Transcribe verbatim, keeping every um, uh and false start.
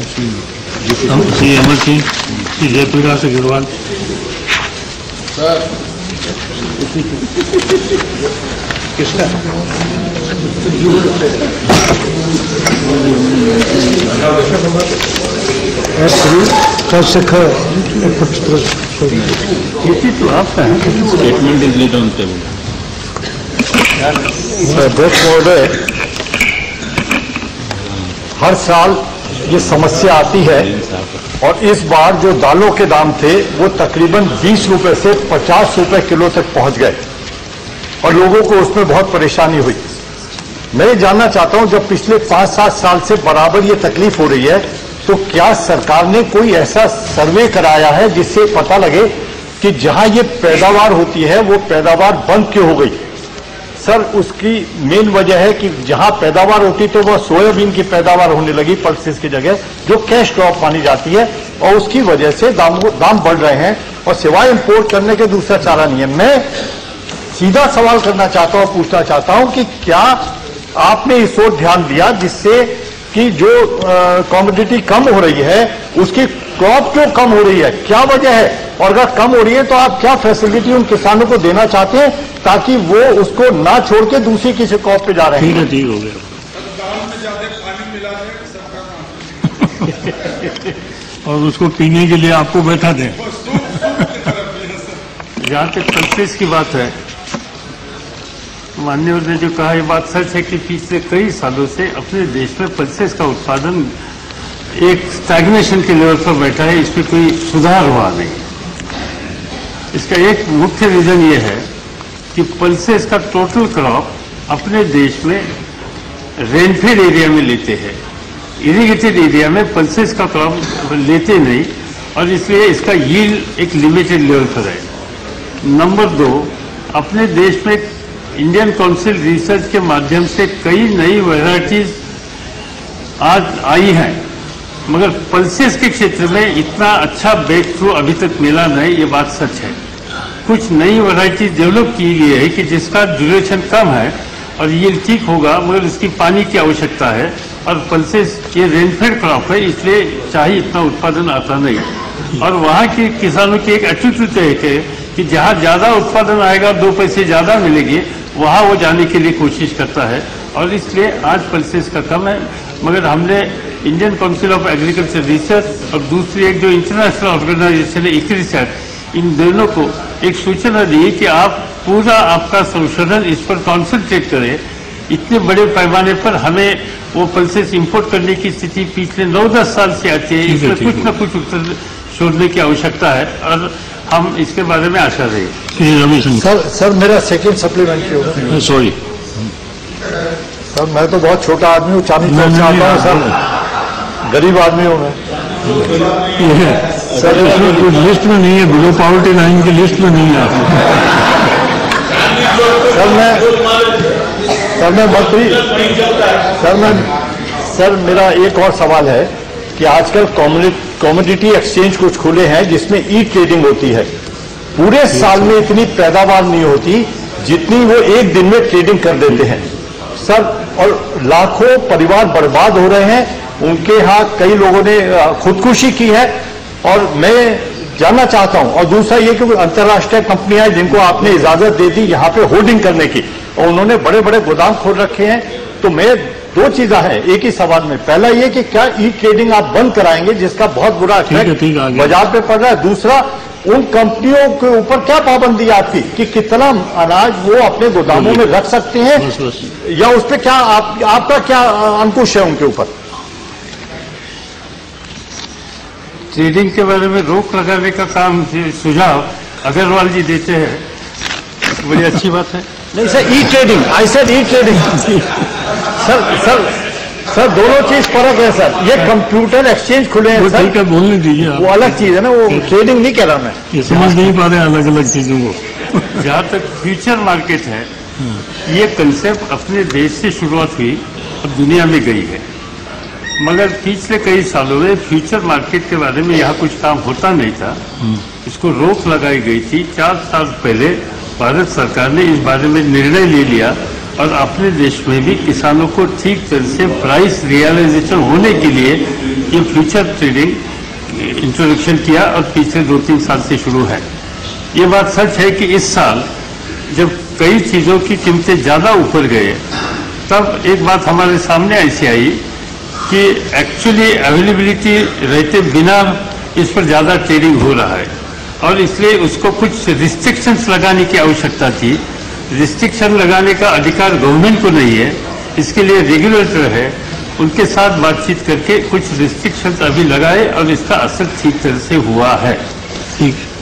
श्री अमर सिंह, श्री जयप्रकाश अग्रवाल। किसका? तो आपका है statement is laid on table. अध्यक्ष महोदय, हर साल ये समस्या आती है और इस बार जो दालों के दाम थे वो तकरीबन बीस रुपए से पचास रुपए किलो तक पहुंच गए और लोगों को उसमें बहुत परेशानी हुई। मैं ये जानना चाहता हूं, जब पिछले पांच सात साल से बराबर ये तकलीफ हो रही है तो क्या सरकार ने कोई ऐसा सर्वे कराया है जिससे पता लगे कि जहां ये पैदावार होती है वो पैदावार बंद क्यों हो गई? सर, उसकी मेन वजह है कि जहां पैदावार होती तो वह सोयाबीन की पैदावार होने लगी पल्सेस की जगह, जो कैश क्रॉप मानी जाती है, और उसकी वजह से दाम दाम बढ़ रहे हैं और सिवाय इंपोर्ट करने के दूसरा चारा नहीं है। मैं सीधा सवाल करना चाहता हूं, पूछना चाहता हूं कि क्या आपने इस ओर ध्यान दिया जिससे कि जो कॉमोडिटी कम हो रही है उसकी क्रॉप क्यों कम हो रही है, क्या वजह है? और अगर कम हो रही है तो आप क्या फैसिलिटी उन किसानों को देना चाहते हैं ताकि वो उसको ना छोड़ के दूसरी किसी क्रॉप पे जा रहे हैं? ठीक है, ठीक हो गया। और उसको पीने के लिए आपको बैठा दें। जहाँ तक पल्सेस की बात है, माननीय ने जो कहा, ये बात सच है कि पिछले कई सालों से अपने देश में पल्सेस का उत्पादन एक स्टैग्नेशन के लेवल पर बैठा है, इसमें कोई सुधार हुआ नहीं। इसका एक मुख्य रीजन ये है कि पल्सेस का टोटल क्रॉप अपने देश में रेनफेड एरिया में लेते हैं, इरिगेटेड एरिया में पल्सेस का क्रॉप लेते नहीं, और इसलिए इसका यील्ड एक लिमिटेड लेवल पर है। नंबर दो, अपने देश में इंडियन काउंसिल रिसर्च के माध्यम से कई नई वैरायटीज आज आई हैं, मगर पल्सेस के क्षेत्र में इतना अच्छा ब्रेक थ्रू अभी तक मिला नहीं, ये बात सच है। कुछ नई वैरायटीज डेवलप की गई है कि जिसका ड्यूरेशन कम है और ये ठीक होगा, मगर इसकी पानी की आवश्यकता है, और पल्सेस ये रेनफेड क्रॉप है, इसलिए चाहे इतना उत्पादन आता नहीं। और वहाँ के किसानों की एक एटीट्यूड है कि जहाँ ज्यादा उत्पादन आएगा, दो पैसे ज्यादा मिलेंगे, वहाँ वो जाने के लिए कोशिश करता है, और इसलिए आज पल्सेस का कम है। मगर हमने Indian council of agriculture research और दूसरी एक जो इंटरनेशनल ऑर्गेनाइजेशन है इक्रिसैट, इन दोनों को एक सूचना दी कि आप पूरा आपका संशोधन इस पर कॉन्सेंट्रेट करें। इतने बड़े पैमाने पर हमें वो पल्सेस इंपोर्ट करने की स्थिति पिछले नौ दस साल से आती है, इसमें कुछ न कुछ उत्तर छोड़ने की आवश्यकता है, और हम इसके बारे में आशा रही। सर सर मेरा सेकंड सप्लीमेंट्री होगा। सॉरी सर, मैं तो बहुत छोटा आदमी हूँ, चांदी चौक से आता हूँ सर, गरीब आदमी हूँ मैं। सर, इसमें कुछ लिस्ट में नहीं है, बिलो पॉवर्टी लाइन की लिस्ट में नहीं है। सर मैं सर मैं मंत्री सर मैं सर मेरा एक और सवाल है कि आजकल कॉमोडिटी एक्सचेंज कुछ खुले हैं जिसमें ई ट्रेडिंग होती है। पूरे साल में इतनी पैदावार नहीं होती जितनी वो एक दिन में ट्रेडिंग कर देते हैं सर, और लाखों परिवार बर्बाद हो रहे हैं। उनके यहाँ कई लोगों ने खुदकुशी की है, और मैं जानना चाहता हूं, और दूसरा ये कि अंतर्राष्ट्रीय कंपनियां जिनको आपने इजाजत दे दी यहाँ पे होल्डिंग करने की, और उन्होंने बड़े बड़े गोदाम खोल रखे हैं, तो मैं दो चीजें हैं एक ही सवाल में। पहला ये कि क्या ई ट्रेडिंग आप बंद कराएंगे जिसका बहुत बुरा इफेक्ट बाजार पे पड़ रहा है? दूसरा, उन कंपनियों के ऊपर क्या पाबंदी आपकी कि कितना अनाज वो अपने गोदामों में रख सकते हैं, या उस पर क्या आप, आपका क्या अंकुश है उनके ऊपर? ट्रेडिंग के बारे में रोक लगाने का काम सुझाव अग्रवाल जी देते हैं, बड़ी अच्छी बात है। नहीं sir, e trading, I said e trading. Sir sir sir दोनों चीज फर्क है सर। ये कंप्यूटर एक्सचेंज खुले हैं सर, ठीक है, बोलने दीजिए, वो अलग चीज है ना, वो ट्रेडिंग नहीं कह रहा मैं। ये समझ नहीं पा रहे अलग अलग चीजों को। जहाँ तक फ्यूचर मार्केट है, ये कंसेप्ट अपने देश से शुरुआत हुई और दुनिया में गई है, मगर पिछले कई सालों में फ्यूचर मार्केट के बारे में यहाँ कुछ काम होता नहीं था। इसको रोक लगाई गई थी। चार साल पहले भारत सरकार ने इस बारे में निर्णय ले लिया और अपने देश में भी किसानों को ठीक तरह से प्राइस रियलाइजेशन होने के लिए ये फ्यूचर ट्रेडिंग इंट्रोडक्शन किया और पिछले दो तीन साल से शुरू है। ये बात सच है कि इस साल जब कई चीजों की कीमतें ज्यादा ऊपर गए तब एक बात हमारे सामने ऐसी आई कि एक्चुअली अवेलेबिलिटी रहते बिना इस पर ज्यादा ट्रेडिंग हो रहा है और इसलिए उसको कुछ रिस्ट्रिक्शंस लगाने की आवश्यकता थी। रिस्ट्रिक्शन लगाने का अधिकार गवर्नमेंट को नहीं है, इसके लिए रेगुलेटर है, उनके साथ बातचीत करके कुछ रिस्ट्रिक्शंस अभी लगाए और इसका असर ठीक तरह से हुआ है। ठीक।